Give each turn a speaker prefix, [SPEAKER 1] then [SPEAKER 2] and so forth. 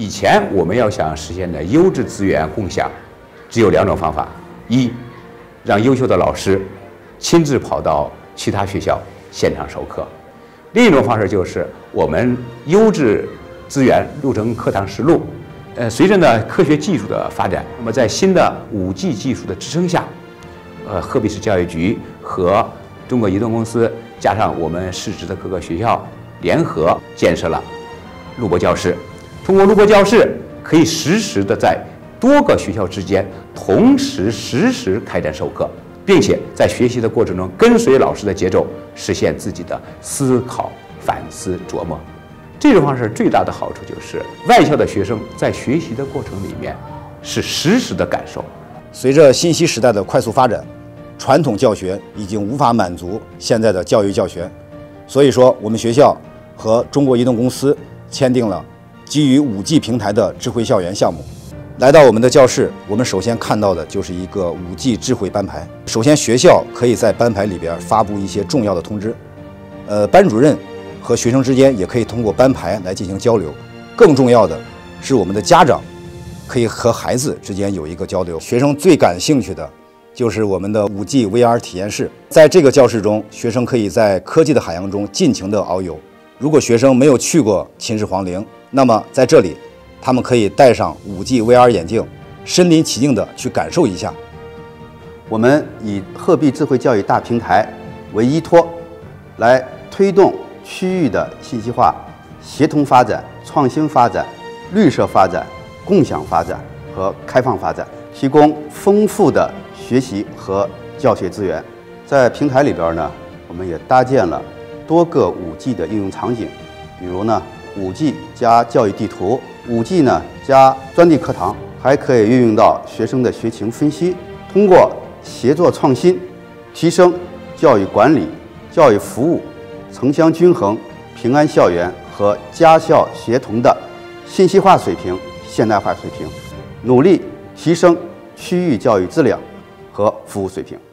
[SPEAKER 1] 前我们要想实现的优质资源共享，只有2种方法：一，让优秀的老师亲自跑到其他学校现场授课；另一种方式就是我们优质资源录成课堂实录。随着呢科学技术的发展，那么在新的5G 技术的支撑下，鹤壁市教育局和中国移动公司加上我们市直的各个学校联合建设了录播教室。通过录播教室，可以实时的在多个学校之间同时实时开展授课，并且在学习的过程中跟随老师的节奏，实现自己的思考、反思、琢磨。这种方式最大的好处就是外校的学生在学习的过程里面是实时的感受。
[SPEAKER 2] 随着信息时代的快速发展，传统教学已经无法满足现在的教育教学，所以说我们学校和中国移动公司签订了基于5G 平台的智慧校园项目。来到我们的教室，我们首先看到的就是一个5G 智慧班牌。首先，学校可以在班牌里边发布一些重要的通知，班主任和学生之间也可以通过班牌来进行交流。更重要的是，我们的家长可以和孩子之间有一个交流。学生最感兴趣的就是我们的5G VR 体验室。在这个教室中，学生可以在科技的海洋中尽情的遨游。如果学生没有去过秦始皇陵，那么在这里，他们可以戴上5G VR 眼镜，身临其境地去感受一下。
[SPEAKER 3] 我们以鹤壁智慧教育大平台为依托，来推动区域的信息化、协同发展、创新发展、绿色发展、共享发展和开放发展，提供丰富的学习和教学资源。在平台里边呢，我们也搭建了多个5G 的应用场景，比如呢5G 加教育地图，5G 呢加专题课堂，还可以运用到学生的学情分析，通过协作创新，提升教育管理、教育服务、城乡均衡、平安校园和家校协同的信息化水平、现代化水平，努力提升区域教育质量和服务水平。